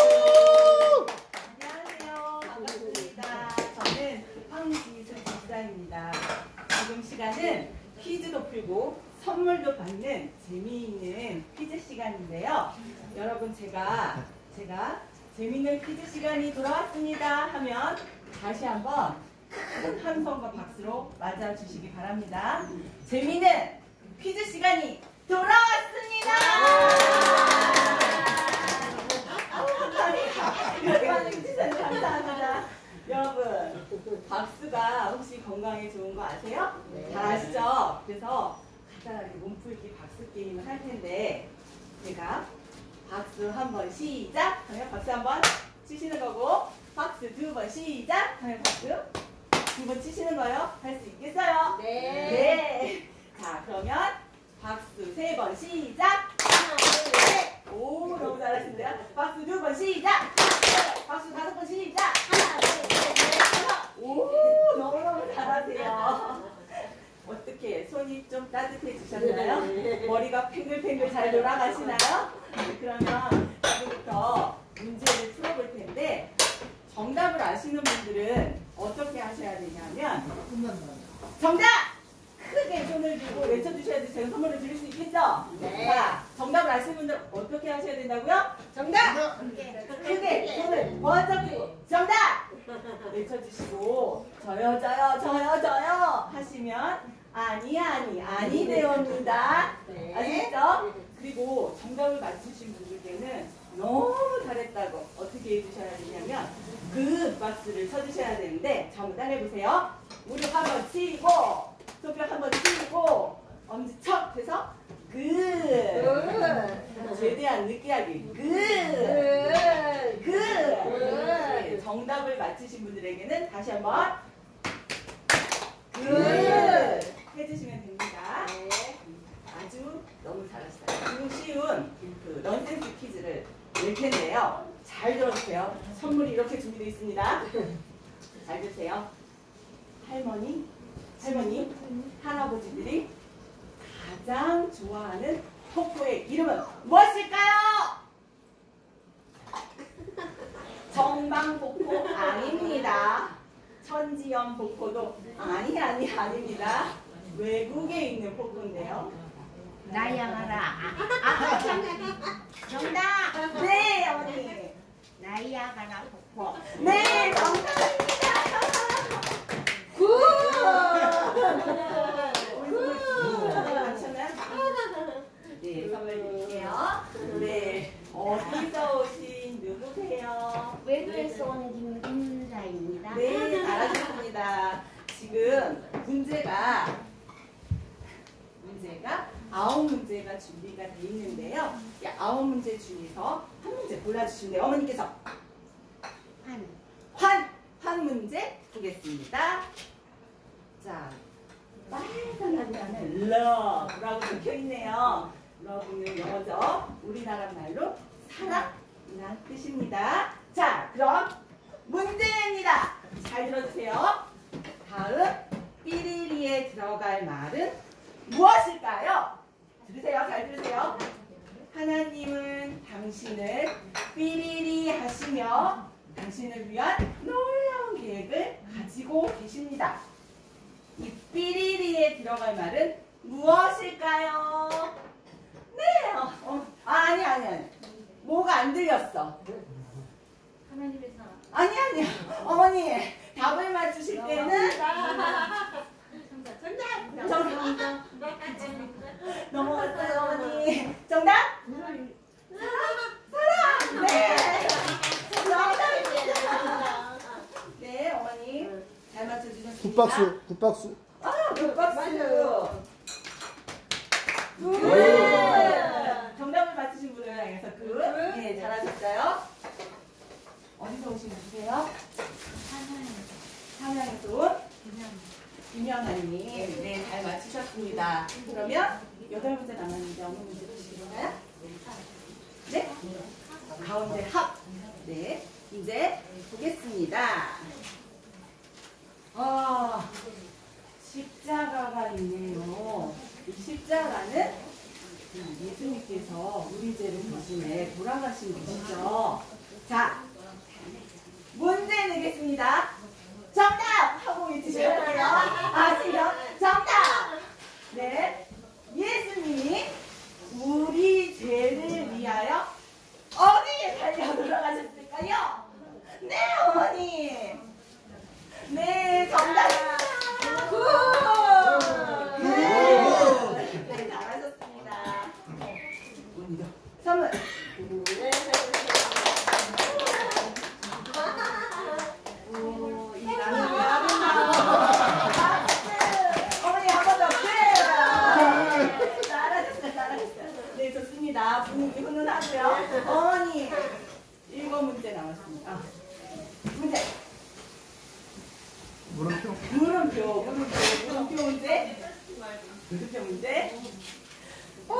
안녕하세요. 반갑습니다. 저는 황지숙 지사입니다. 지금 시간은 퀴즈도 풀고 선물도 받는 재미있는 퀴즈 시간인데요. 여러분 제가 제가 재밌는 퀴즈 시간이 돌아왔습니다 하면 다시 한번 큰 함성과 박수로 맞아주시기 바랍니다. 재밌는 퀴즈 시간이 돌아왔습니다. 이렇게 많은 퀴즈는 감사합니다. 여러분, 박수가 혹시 건강에 좋은 거 아세요? 네. 잘 아시죠? 그래서 간단하게 몸풀기 박수 게임을 할 텐데 제가 박수 한 번 시작 하면 박수 한 번 치시는 거고, 박수 두 번 시작 하면 박수 두 번 치시는 거요. 할 수 있겠어요? 네. 네. 자, 그러면 박수 세 번 시작. 하나, 둘, 셋. 오, 너무 잘하신데요? 박수 두 번 시작. 박수 다섯 번 시작. 하나, 둘, 셋, 넷. 오, 너무너무 잘하세요. 어떻게 손이 좀 따뜻해지셨나요? 네. 머리가 팽글팽글 잘 돌아가시나요? 네, 그러면 지금부터 문제를 풀어볼 텐데 정답을 아시는 분들은 어떻게 하셔야 되냐면 정답! 크게 손을 들고 외쳐주셔야지 제가 선물을 드릴 수 있겠죠? 네. 자, 정답을 아시는 분들 어떻게 하셔야 된다고요? 정답! 크게 손을 번쩍 들고 정답! 외쳐주시고 저요 저요 저요 저요 하시면 아니 아니 아니 되옵니다. 네. 아시겠죠? 그리고 정답을 맞추신 분들께는 너무 잘했다고 어떻게 해주셔야 되냐면 그 박수를 쳐주셔야 되는데 저 한번 따라해보세요. 우리 한번 치고 손뼉 한번 치고 엄지척 해서 그 최대한 느끼하게 그 그 네, 정답을 맞히신 분들에게는 다시 한번 그 해주시면 됩니다. 아주 너무 잘하시다. 아주 쉬운 그 넌센스 퀴즈를 낼 텐데요. 잘 들어주세요. 선물이 이렇게 준비되어 있습니다. 잘 들으세요. 할머니, 할머니, 할아버지들이 가장 좋아하는 폭포의 이름은 무엇일까요? 정방폭포 아닙니다. 천지연 폭포도 아니 아니 아닙니다. 외국에 있는 폭포인데요. 나이아가라. 아, 아, 정답. 네, 어머니. 나이아가라 폭포. 네, 정답입니다. 굿. 맞췄나요? 네, 선물 드릴게요. 네, 어디서 오신 누구세요? 외국에서 온 김윤자입니다. 네, 잘하셨습니다. 지금 문제가 문제가 아홉 문제가 준비가 되어 있는데요. 이 아홉 문제 중에서 한 문제 골라주시면 돼요. 어머니께서 한. 환! 환 문제 보겠습니다. 자, 빨간 한자는 love라고 적혀있네요. love는 영어죠. 우리나라 말로 사랑이란 뜻입니다. 자, 그럼 문제입니다. 잘 들어주세요. 다음 삐리리에 들어갈 말은 무엇일까요? 들으세요. 잘 들으세요. 하나님은 당신을 삐리리 하시며 당신을 위한 놀라운 계획을 가지고 계십니다. 이 삐리리에 들어갈 말은 무엇일까요? 네, 어, 어, 아니 아니 아니. 뭐가 안 들렸어. 하나님의 사랑. 아니 아니. 어머니 답을 맞추실 때는 정답! 정답. 넘어갔어요, 어머니. 정답? 사랑! 네! 정답입니다. 네, 어머니. 잘 맞춰주셨습니다. 굿박수, 굿박수. 아, 굿박수. 굿! 정답을 맞추신 분을 향해서 굿. 네, 잘하셨어요. 어디서 오신 분이세요? 삼양에서 온 김영아님. 네, 잘 맞추셨습니다. 그러면 여덟 문제 남았는데 어느 문제 보시겠어요? 네? 가운데 합. 네, 이제 보겠습니다. 아, 십자가가 있네요. 이 십자가는 예수님께서 우리 죄를 대신해 돌아가신 것이죠. 자, 문제 내겠습니다. 정답! 하고 외치셔야 돼요. 아시죠? 정답! 네. 예수님이 우리 죄를 위하여 어디에 달려 돌아가셨을까요? 네, 좋습니다. 분위기 훈훈하고요. 어머니, 일곱 문제 남았습니다. 아, 문제. 물음표. 물음표, 물음표, 물음표 문제. 물음표 문제. 오,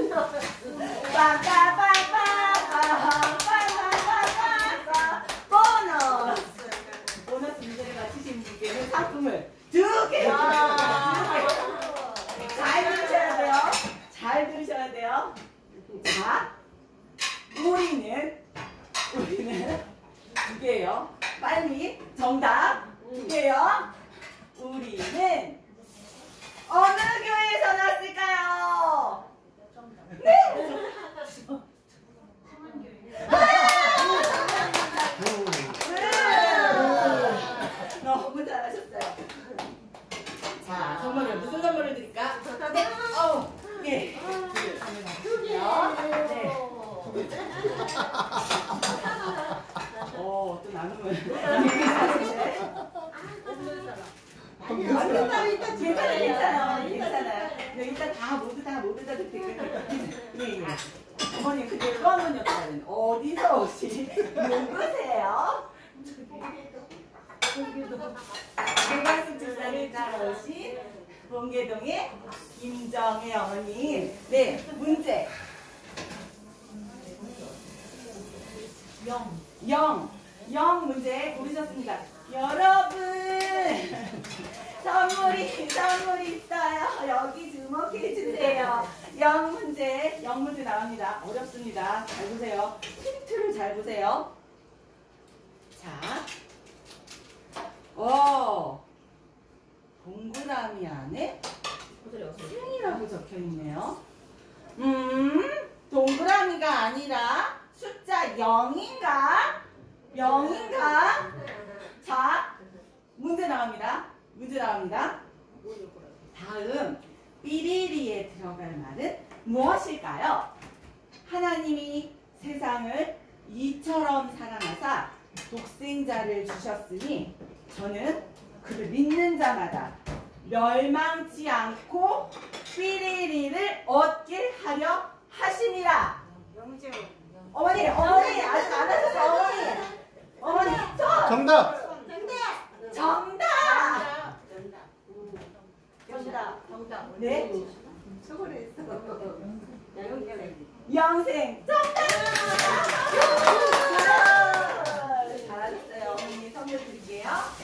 빠빠빠빠빠빠빠빠빠빠 보너스. 보너스 문제를 맞히신 분께는 상품을 두 개. 잘 들으셔야 돼요. 잘 들으셔야 돼요. 자, 우리는 우리는 두 개예요. 빨리 정답 두 개요. 우리는 어느 교회에서 나왔을까요? 네. 너무 잘하셨어요. 자, 선물을 무슨 선물을 드릴까? 네. 어, 예. 네. 어, 또 나눔을. 괜찮아요, 괜찮아요, 괜찮아요. 네, 일단 다 모두 다 모두 다 듣게. 예, 예. 어머니 근데 이거는 여쭤봐요. 어디서 오신 누구세요? 대관식 주사를 따라 오신 봉계동의 김정혜 어머니. 네, 문제. 영. 영. 영 문제 고르셨습니다. 여러분 선물이 선물이 있어요. 여기 주목해 주세요. 영 문제 영 문제 나옵니다. 어렵습니다. 잘 보세요. 힌트를 잘 보세요. 자, 어 동그라미 안에 생이라고 적혀 있네요. 음, 동그라미가 아니라 숫자 영인가? 영인가? 자, 문제 나옵니다. 문제 나옵니다. 다음 삐리리에 들어갈 말은 무엇일까요? 하나님이 세상을 이처럼 사랑하사 독생자를 주셨으니 저는 그를 믿는 자마다 멸망치 않고 삐리리를 얻게 하려 하심이라. 어머니, 어머니 아직 안 하셨어. 어머니, 어머니, 저 정답. 정답. 정답. 정답. 네, 수고했어. 영생 정답. 잘하셨어요. 어머니 선물 드릴게요.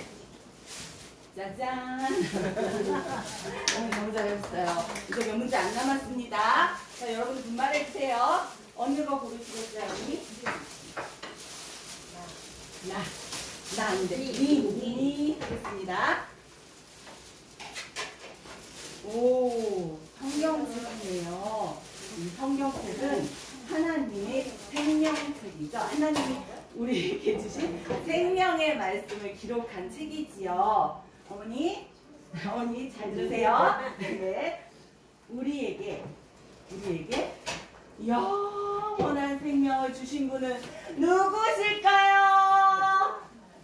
짜잔. 어머니 너무 잘하셨어요. 이제 몇 문제 안 남았습니다. 자, 여러분 분발해 주세요. 어느 거 고르시겠어요, 언니? 나, 나 안 돼. 니, 니 하겠습니다. 오, 성경책이네요. 이 성경책은 하나님의 생명책이죠. 하나님이 우리에게 주신 생명의 말씀을 기록한 책이지요. 어머니, 어머니 잘 들으세요. 네, 우리에게, 우리에게 영원한 생명을 주신 분은 누구실까요?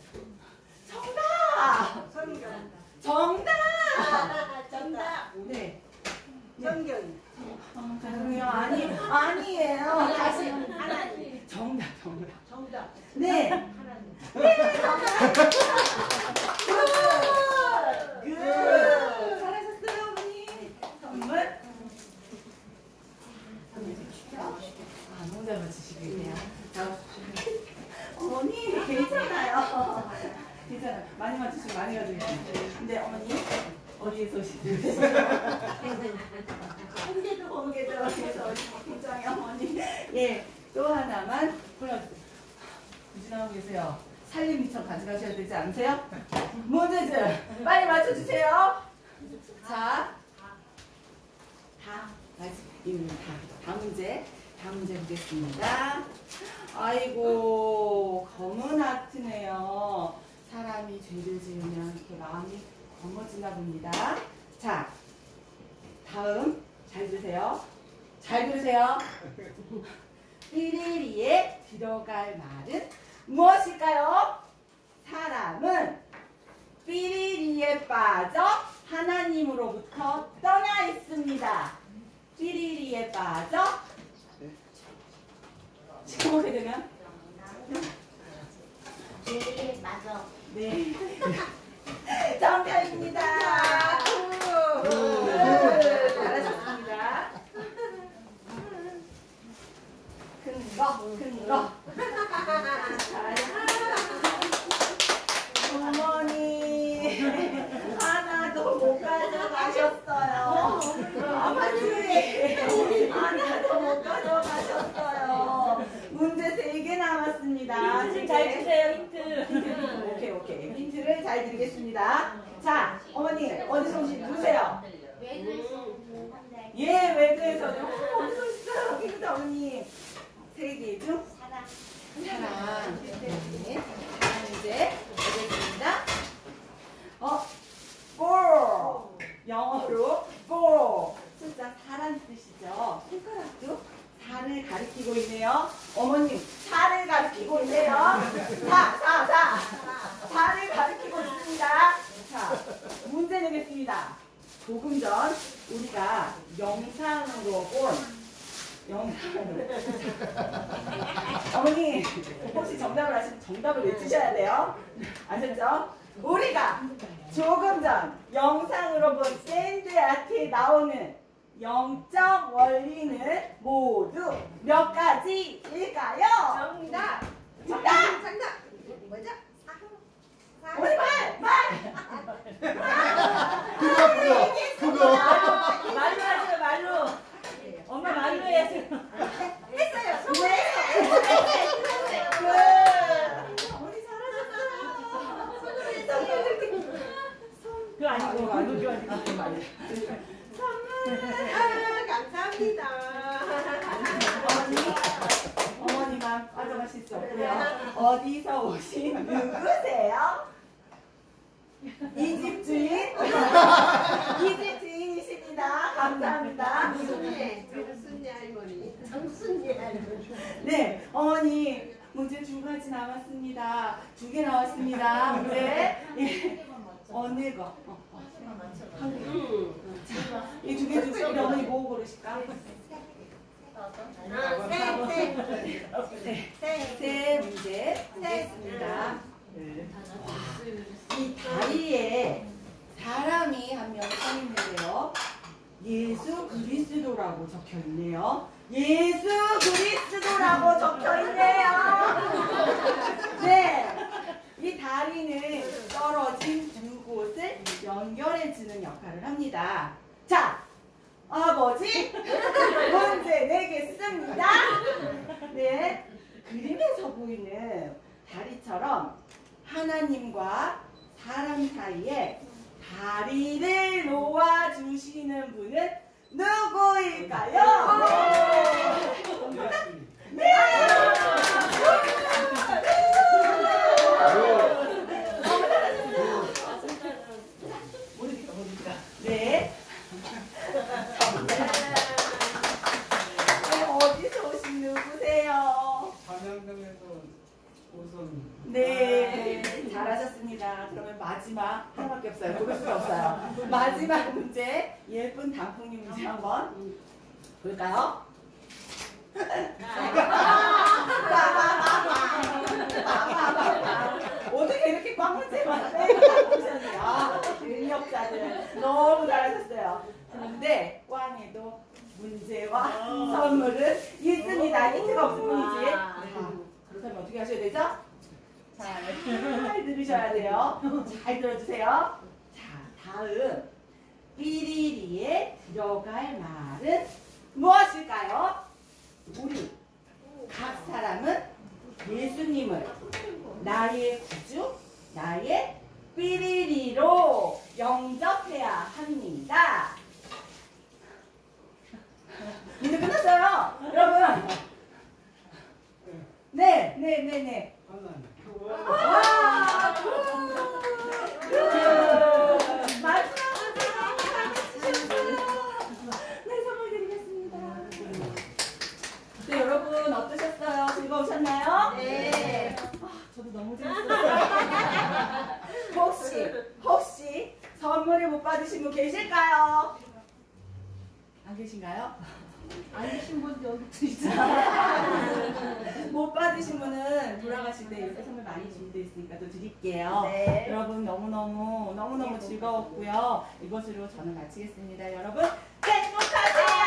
정답! 정답! 정답. 네. 성경. 어, 죄송해요. 아니, 아니에요. 다시. 하나님. 정답, 정답. 정답. 네. 하나님. 네, 정답. 굿! 굿! 잘하셨어요, 어머니. 선물. 아, 너무 잘 맞추시고 계세요. 자, 어머니, 괜찮아요. 괜찮아요. 많이 맞추시고 많이 가지고 계세요. 근데 어머니, 어디에서 오시는지. 홍계도, 홍계도, 어디에서 오시는지. 굉장히 어머니. 예, 또 하나만 골라주세요. 무진하고 계세요. 살림 미천 가져가셔야 되지 않으세요? 문제들 빨리 맞춰주세요. 자, 다 맞습니다. 다 문제, 다 문제 보겠습니다. 아이고, 검은 하트네요. 사람이 죄를 지으면 이렇게 마음이 검어지나 봅니다. 자, 다음 잘 들으세요. 잘 들으세요. 삐리리에 들어갈 말은 무엇일까요? 사람은 삐리리에 빠져 하나님으로부터 떠나 있습니다. 삐리리에 빠져 그렇게 되면 네, 맞아. 네. 정답입니다. 굿. 잘하셨습니다. 큰 거, 큰 거. 어머니 하나도 못 가져가셨어요. 어머니 하나도 못 가져가셨어요. 문제 세 개 남았습니다. 힌트 잘 주세요, 힌트. 오케이 오케이 힌트를 잘 드리겠습니다. 자 어머니 어디 손 누르세요. 예 외국에서는 어디 손 씻어요. 힌트 어머니 세 개 중 사랑. 사랑. 네. 사랑 이제 보겠습니다. 어, four. 영어로 four. 숫자 사란 뜻이죠. 손가락도 사를 가리키고 있네요. 어머님, 사를 가리키고 있네요. 사, 사, 사. 사를 가리키고 있습니다. 자, 문제 내겠습니다. 조금 전 우리가 영상으로 본 영상으로 어머니 혹시 정답을 아시면 정답을 외치셔야 돼요. 아셨죠? 우리가 조금 전 영상으로 본 샌드 아트에 나오는 영적 원리는 모두 몇 가지일까요? 정답. 정답! 정답. 뭐죠? 우리 말! 말! 그거 그거 그거 말로 하세요, 말로. 엄마 말로 해야죠. 했어요. 네! 그 어머니 잘하셨어요. 손으로 해서 그거 아니고, 말로 그거 아니고. 아, 감사합니다. 어머니, 어머니만 빠져가실 수 없고요. 어디서 오신 누구세요? 이 집 주인? 이 집 주인이십니다. 감사합니다. 순예, 순예 할머니. 정순예 할머니. 네, 어머니 문제 두 가지 남았습니다. 두 개 나왔습니다. 문제. 예. 어느 거? 어, 어. 이 두 개 중에 우리 어머니 뭐 고르실까? 네, 세 문제 보겠습니다. 이 다리에 사람이 한 명 서 있는데요. 예수 그리스도라고 적혀 있네요. 예수 그리스도라고 적혀 있네요. 네. 이 다리는 떨어진 두 곳을 연결해주는 역할을 합니다. 자, 아버지, 문제 내겠습니다. 네. 그림에서 보이는 다리처럼 하나님과 사람 사이에 다리를 놓아주시는 분은 누구일까요? 네! 네! 모르니까 모르니까. 네. 어디서 오신 누구세요? 담양동에서 오선. 네, 잘하셨습니다. 그러면 마지막 하나밖에 없어요. 고를 수가 없어요. 마지막 문제, 예쁜 단풍님 문제 한번 볼까요? 어떻게 이렇게 꽉 문제만 빼고 보셨네요. 아, 능력자들 너무 잘하셨어요. 그런데 꽝에도 문제와 선물은 있습니다. 힌트가 없을 뿐이지. 자, 그렇다면 어떻게 하셔야 되죠? 잘 들으셔야 돼요. 잘 들어주세요. 자, 다음 삐리리에 들어갈 말은 무엇일까요? 우리 각 사람은 예수님을 나의 구주, 나의 삐리리로 영접해야 합니다. 이제 끝났어요, 여러분. 네, 네, 네, 네. 와, 굿, 굿. 마지막으로 잘해주셨어요. 네, 선물 드리겠습니다. 네, 여러분 어떠셨어요? 즐거우셨나요? 네. 아, 저도 너무 재밌었어요. 혹시, 혹시 선물을 못 받으신 분 계실까요? 안 계신가요? 안 계신 분 여기 진짜. 못 못 받으신 분은 돌아가실 때 이렇게 선물 많이 준비되어 있으니까 또 드릴게요. 네. 여러분 너무너무 너무너무 즐거웠고요. 이것으로 저는 마치겠습니다. 여러분 행복하세요.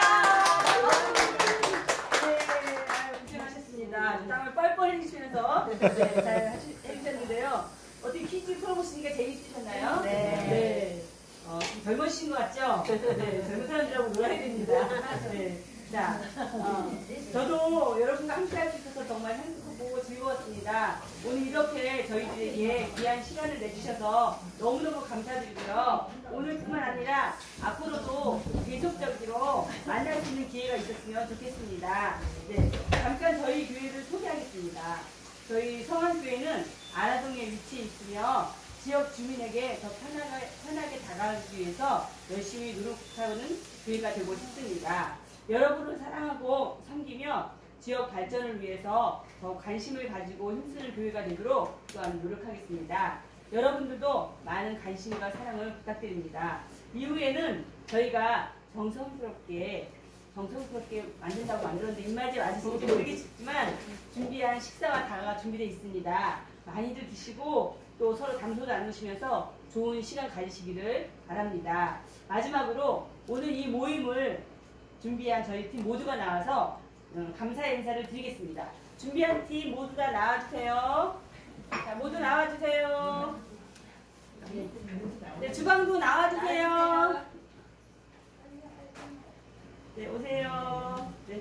네, 아유, 고생하셨습니다. 땀을 뻘뻘 흘리시면서 네, 잘 하시- 해주셨는데요. 어떻게 퀴즈 풀어보시니까 재밌으셨나요? 네. 네. 어, 좀 젊으신 것 같죠? 네, 젊은 사람들하고 놀아야 됩니다. 네. 자, 어, 저도 여러분과 함께 할 수 있어서 정말 행복하고 즐거웠습니다. 오늘 이렇게 저희들에게 귀한 시간을 내주셔서 너무너무 감사드리고요. 오늘뿐만 아니라 앞으로도 계속적으로 만날 수 있는 기회가 있었으면 좋겠습니다. 네, 잠깐 저희 교회를 소개하겠습니다. 저희 성안교회는 아라동에 위치해 있으며 지역 주민에게 더 편하게, 편하게 다가가기 위해서 열심히 노력하는 교회가 되고 싶습니다. 여러분을 사랑하고 섬기며 지역 발전을 위해서 더 관심을 가지고 힘쓰는 교회가 되도록 또한 노력하겠습니다. 여러분들도 많은 관심과 사랑을 부탁드립니다. 이후에는 저희가 정성스럽게 정성스럽게 만든다고 만들었는데 입맛에 맞으실지 모르겠지만 준비한 식사와 다가가 준비되어 있습니다. 많이들 드시고 또 서로 담소 나누시면서 좋은 시간 가지시기를 바랍니다. 마지막으로 오늘 이 모임을 준비한 저희 팀 모두가 나와서 음, 감사의 인사를 드리겠습니다. 준비한 팀 모두 다 나와주세요. 자, 모두 나와주세요. 네, 주방도 나와주세요. 네, 오세요. 네.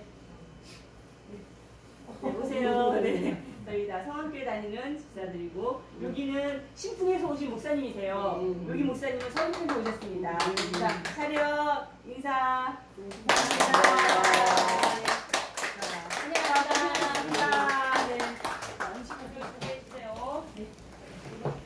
네, 오세요. 네. 저희 다 성안교회 다니는 집사들이고 여기는 신풍에서 오신 목사님이세요. 여기 목사님은 서울에서 오셨습니다. 자, 차렷 인사.